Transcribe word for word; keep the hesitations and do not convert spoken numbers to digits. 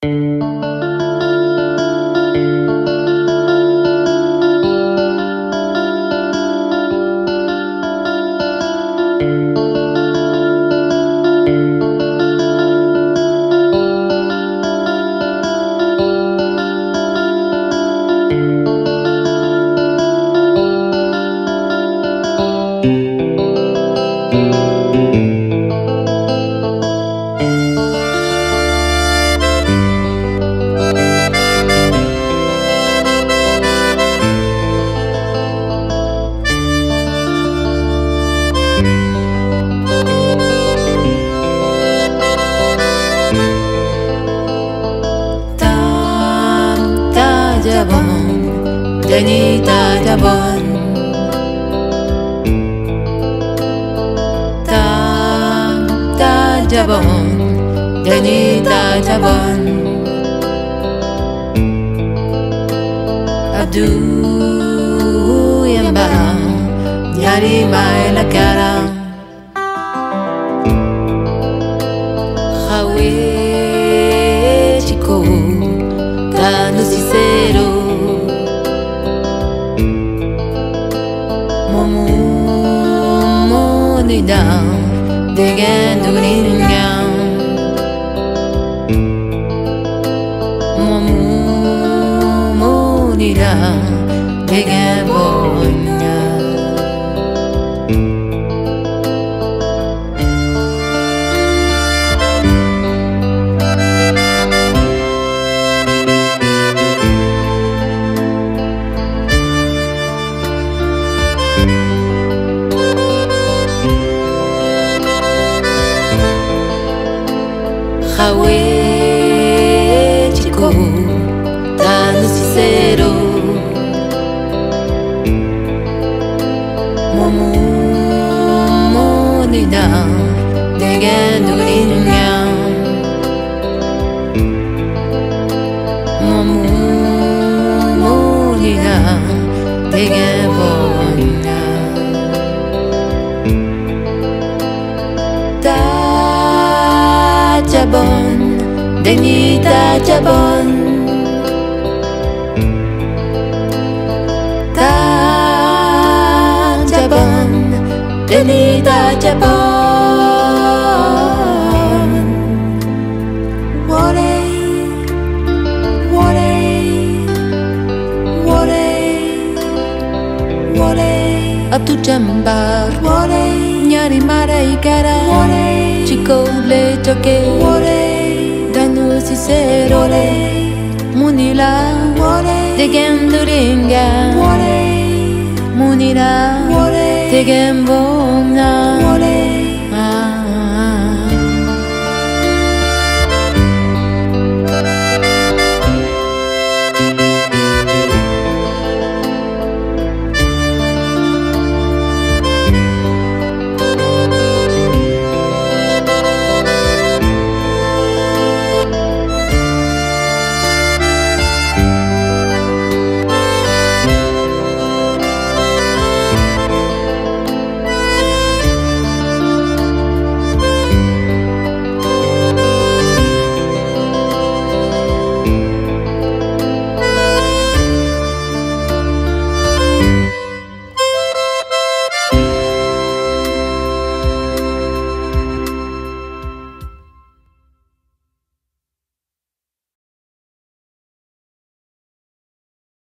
Denita Jabon Ta Ta Jabon Denita Jabon Abdu Yamba Yari Mai la cara Jawe Chico Tano Cicero Down, digging the green gown. Momo, moody down, digging bonya. Jawe Chico Tano Cicero Momo Monida Digging the green gown. Momo Monida Digging bonya. Jabon, Denita Jabon Ta Jabon, Denita Jabon Wore, Wore, Wore, Wore Atu jambar Wore Nyari mara ikara Wore Chico le toque Dano Cicero Munila Degenduringa Munira Degembona